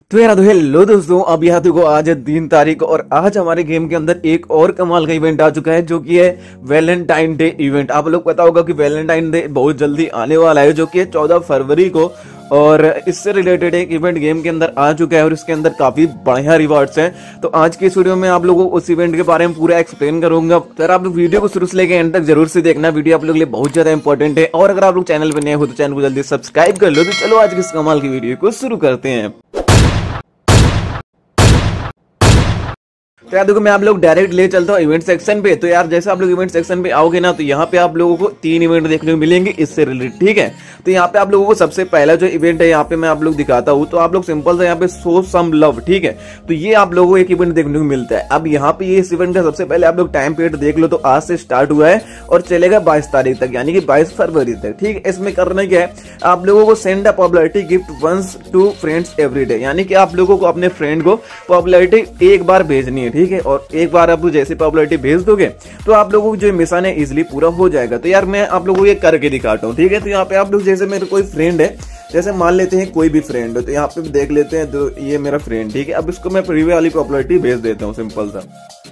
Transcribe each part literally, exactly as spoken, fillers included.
तो यार तो हेलो दोस्तों, अब यहाँ देखो आज है तीन तारीख और आज हमारे गेम के अंदर एक और कमाल का इवेंट आ चुका है जो कि है वैलेंटाइन डे इवेंट। आप लोग पता होगा कि वैलेंटाइन डे बहुत जल्दी आने वाला है जो कि है चौदह फरवरी को, और इससे रिलेटेड एक इवेंट गेम के अंदर आ चुका है और इसके अंदर काफी बढ़िया रिवार्ड्स हैं। तो आज की इस वीडियो में आप लोगों को उस इवेंट के बारे में पूरा एक्सप्लेन करूंगा। तो यार आप लोग वीडियो को शुरू से लेकर एंड तक जरूर से देखना, वीडियो आप लोग के लिए बहुत ज्यादा इंपॉर्टेंट है। और अगर आप लोग चैनल पर नए हो तो चैनल को जल्दी सब्सक्राइब कर लो। तो चलो आज की इस कमाल की वीडियो को शुरू करते हैं। तो यार देखो मैं आप लोग डायरेक्ट ले चलता हूँ इवेंट सेक्शन पे। तो यार जैसे आप लोग इवेंट सेक्शन पे आओगे ना तो यहाँ पे आप लोगों को तीन इवेंट देखने को मिलेंगे इससे रिलेटेड, ठीक है। तो यहाँ पे आप लोगों को सबसे पहला जो इवेंट है यहाँ पे मैं आप लोग दिखाता हूँ। तो आप लोग सिंपल सा यहाँ पे शो सम लव, ठीक है। तो ये आप लोगों को एक इवेंट देखने को मिलता है। अब यहाँ पे ये इस इवेंट का सबसे पहले आप लोग टाइम पीरियड देख लो। तो आज से स्टार्ट हुआ है और चलेगा बाईस तारीख तक, यानी कि बाईस फरवरी तक, ठीक है। इसमें करना क्या है, आप लोगों को send a popularity gift once to friends every day, यानी कि आप लोगों को अपने फ्रेंड को पॉपुलैरिटी एक बार भेजनी है, ठीक है। और एक बार आप जैसे पॉपुलैरिटी भेज दोगे तो आप लोगों को जो मिशन है इजिली पूरा हो जाएगा। तो यार मैं आप लोगों को ये करके दिखाता हूँ, ठीक है। तो यहाँ पे आप लोग जैसे मेरे कोई फ्रेंड है, जैसे मान लेते हैं कोई भी फ्रेंड है, तो यहाँ पे देख लेते हैं तो ये मेरा फ्रेंड, ठीक है। अब इसको मैं प्रीवियस वाली पॉपुलैरिटी भेज देता हूँ सिंपल सा।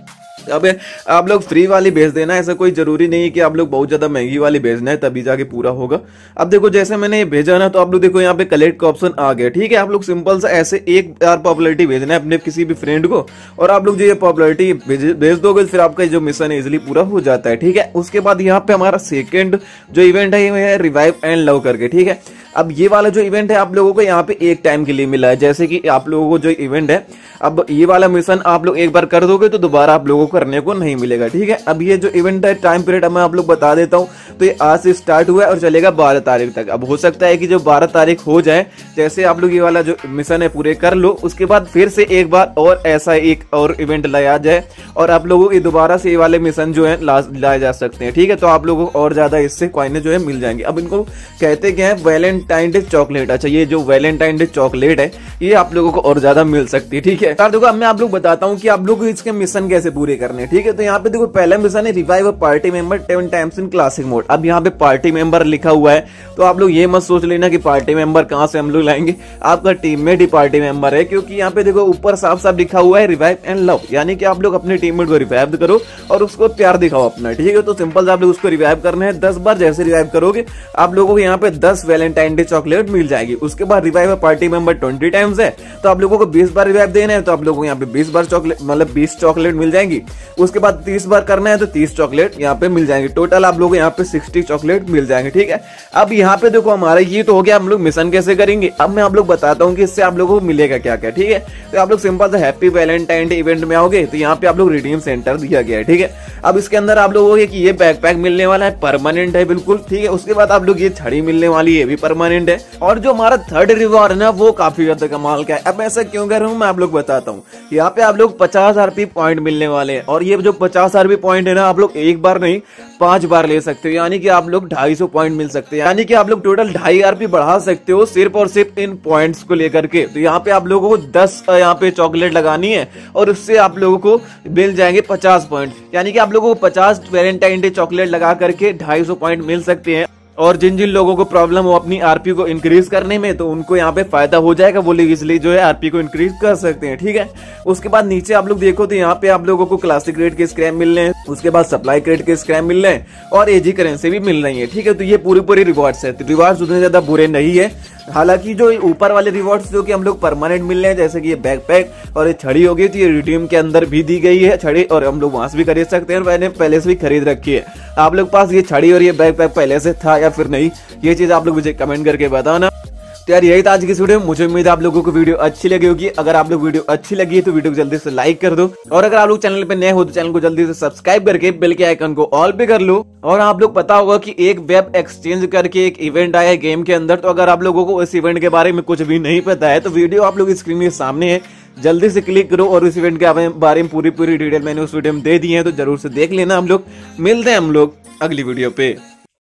अब आप लोग फ्री वाली भेज देना, ऐसा कोई जरूरी नहीं कि आप लोग बहुत ज्यादा महंगी वाली भेजना है तभी जाके पूरा होगा। अब देखो जैसे मैंने ये भेजा ना तो आप लोग देखो यहाँ पे कलेक्ट का ऑप्शन आ गया, ठीक है। आप लोग सिंपल सा ऐसे एक बार पॉपुलैरिटी भेजना है अपने किसी भी फ्रेंड को और आप लोग जो ये पॉपुलैरिटी भेज दोगे फिर आपका जो मिशन है इजिली पूरा हो जाता है, ठीक है। उसके बाद यहाँ पे हमारा सेकेंड जो इवेंट है ये है रिवाइव एंड लव करके, ठीक है। अब ये वाला जो इवेंट है आप लोगों को यहाँ पे एक टाइम के लिए मिला है, जैसे कि आप लोगों को जो इवेंट है अब ये वाला मिशन आप लोग एक बार कर दोगे तो दोबारा आप लोगों को करने को नहीं मिलेगा, ठीक है। अब ये जो इवेंट है टाइम पीरियड मैं आप लोग बता देता हूँ। तो ये आज से स्टार्ट हुआ है और चलेगा बारह तारीख तक। अब हो सकता है कि जो बारह तारीख हो जाए, जैसे आप लोग ये वाला जो मिशन है पूरे कर लो उसके बाद फिर से एक बार और ऐसा एक और इवेंट लाया जाए और आप लोगों को दोबारा से ये वाले मिशन जो है लाए जा सकते हैं, ठीक है। तो आप लोगों को और ज्यादा इससे कॉइन जो है मिल जाएंगे। अब इनको कहते क्या है, वैलेंटाइन डे चॉकलेट। अच्छा ये जो वैलेंटाइन डे चॉकलेट है ये आप लोगों को और ज्यादा मिल सकती है, ठीक है। यार देखो अब मैं आप लोग बताता हूँ कि आप लोग इसके मिशन कैसे पूरे करने हैं, ठीक है। तो यहाँ पे देखो पहला मिशन है revive a party member ten times in classic mode. अब यहाँ पे पार्टी मेंबर लिखा हुआ है तो आप लोग ये मत सोच लेना कि पार्टी मेंबर कहाँ से हम लोग लाएंगे, आपका टीममेट ही पार्टी मेंबर है, क्योंकि यहाँ पे देखो ऊपर साफ साफ लिखा हुआ है रिवाइव एंड लव, यानी कि आप लोग अपने टीममेट को रिवाइव करो और उसको प्यार दिखाओ अपना, ठीक है। तो सिंपल आप लोग उसको रिवाइव करना है दस बार। जैसे रिवाइव करोगे आप लोगों को यहाँ पे दस वैलेंटाइन डे चॉकलेट मिल जाएगी। उसके बाद revive a party member twenty times है तो आप लोगों को बीस बार रिवाइव देना है, तो आप लोगों को यहाँ पे बीस बार चॉकलेट मतलब बीस चॉकलेट मिल जाएंगी। उसके बाद तीस बार करना है तो तीस चॉकलेट यहाँ पे मिल जाएंगे। टोटल आप लोगों को यहाँ पे साठ चॉकलेट मिल जाएंगे, ठीक है। अब यहाँ पे देखो हमारा ये तो हो गया हम लोग मिशन कैसे करेंगे। अब मैं आप लोग बताता हूँ कि इससे आप लोगों को मिलेगा क्या क्या, ठीक है। तो आप लोग सिंपल से हैप्पी वैलेंटाइन डे इवेंट में आओगे तो यहाँ पे आप लोग रिडीम सेंटर दिया गया है, ठीक है। अब इसके अंदर आप लोगों को ये बैकपैक मिलने वाला है, परमानेंट है बिल्कुल, ठीक है। उसके बाद आप लोग ये छड़ी मिलने वाली है भी परमानेंट है। और जो हमारा थर्ड रिवॉर्ड है ना वो काफी ज्यादा कमाल का है। अब ऐसा क्यों कर रहा हूँ मैं आप लोग बताता हूँ। यहाँ पे आप लोग पचास आरपी पॉइंट मिलने वाले हैं और ये जो पचास आरपी पॉइंट है ना आप लोग एक बार नहीं पांच बार ले सकते हो, यानी कि आप लोग ढाई सौ पॉइंट मिल सकते हैं, यानी कि आप लोग टोटल ढाई आरपी बढ़ा सकते हो सिर्फ और सिर्फ इन पॉइंट्स को लेकर के। तो यहाँ पे आप लोगों को दस यहाँ पे चॉकलेट लगानी है और उससे आप लोगों को मिल जाएंगे पचास पॉइंट, यानी कि आप लोगों को पचास वैलेंटाइन डे चॉकलेट लगा करके ढाई सौ पॉइंट मिल सकते हैं। और जिन जिन लोगों को प्रॉब्लम हो अपनी आरपी को इंक्रीज करने में तो उनको यहाँ पे फायदा हो जाएगा, वो लोग इसलिए जो है आरपी को इंक्रीज कर सकते हैं, ठीक है। उसके बाद नीचे आप लोग देखो तो यहाँ पे आप लोगों को क्लासिक रेट के स्क्रैप मिल रहे हैं, उसके बाद सप्लाई क्रेड के स्क्रैप मिल रहे हैं और एजी करेंसी भी मिल रही है, ठीक है। तो ये पूरी पूरी रिवॉर्ड्स है। तो रिवॉर्ड्स उतने ज्यादा बुरे नहीं है, हालांकि जो ऊपर वाले रिवॉर्ड्स जो कि हम लोग परमानेंट मिल रहे हैं जैसे कि ये बैकपैक और ये छड़ी हो गई तो ये रिडीम के अंदर भी दी गई है छड़ी और हम लोग वहां से भी खरीद सकते हैं और मैंने पहले से भी खरीद रखी है। आप लोग पास ये छड़ी और ये बैकपैक पहले से था या फिर नहीं, ये चीज आप लोग मुझे कमेंट करके बताना। तो यार यही था आज की इस वीडियो में। मुझे उम्मीद है आप लोगों को वीडियो अच्छी लगी होगी। अगर आप लोग वीडियो अच्छी लगी है तो वीडियो को जल्दी से लाइक कर दो और अगर आप लोग चैनल पे नए हो तो चैनल को जल्दी से सब्सक्राइब करके बेल के आइकन को ऑल पे कर लो। और आप लोग पता होगा कि एक वेब एक्सचेंज करके एक इवेंट आया है गेम के अंदर, तो अगर आप लोगों को इस इवेंट के बारे में कुछ भी नहीं पता है तो वीडियो आप लोग स्क्रीन के सामने है, जल्दी से क्लिक करो और इस इवेंट के बारे में पूरी पूरी डिटेल मैंने उस वीडियो में दे दी है, तो जरूर से देख लेना। हम लोग मिलते हैं हम लोग अगली वीडियो पे।